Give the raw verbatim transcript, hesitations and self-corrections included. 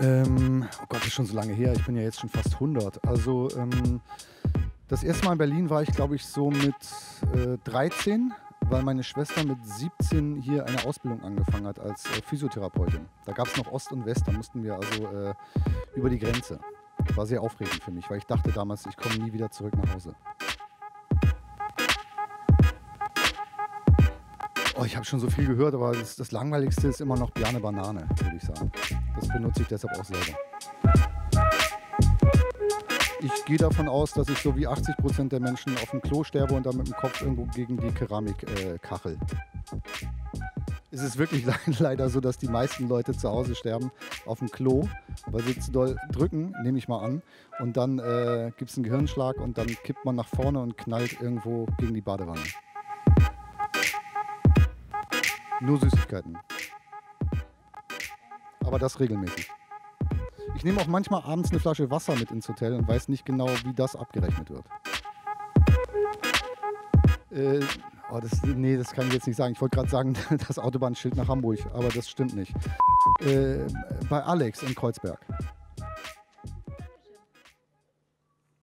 Ähm, oh Gott, das ist schon so lange her. Ich bin ja jetzt schon fast hundert. Also, ähm, das erste Mal in Berlin war ich, glaube ich, so mit äh, dreizehn, weil meine Schwester mit siebzehn hier eine Ausbildung angefangen hat als äh, Physiotherapeutin. Da gab es noch Ost und West, da mussten wir also äh, über die Grenze. War sehr aufregend für mich, weil ich dachte damals, ich komme nie wieder zurück nach Hause. Oh, ich habe schon so viel gehört, aber das, das Langweiligste ist immer noch Bjarne Banane, würde ich sagen. Das benutze ich deshalb auch selber. Ich gehe davon aus, dass ich so wie achtzig Prozent der Menschen auf dem Klo sterbe und dann mit dem Kopf irgendwo gegen die Keramikkachel. Äh, es ist wirklich leider so, dass die meisten Leute zu Hause sterben auf dem Klo, weil sie zu doll drücken, nehme ich mal an. Und dann äh, gibt es einen Gehirnschlag und dann kippt man nach vorne und knallt irgendwo gegen die Badewanne. Nur Süßigkeiten. Aber das regelmäßig. Ich nehme auch manchmal abends eine Flasche Wasser mit ins Hotel und weiß nicht genau, wie das abgerechnet wird. Äh, oh, das, nee, das kann ich jetzt nicht sagen. Ich wollte gerade sagen, das Autobahnschild nach Hamburg, aber das stimmt nicht. Äh, bei Alex in Kreuzberg.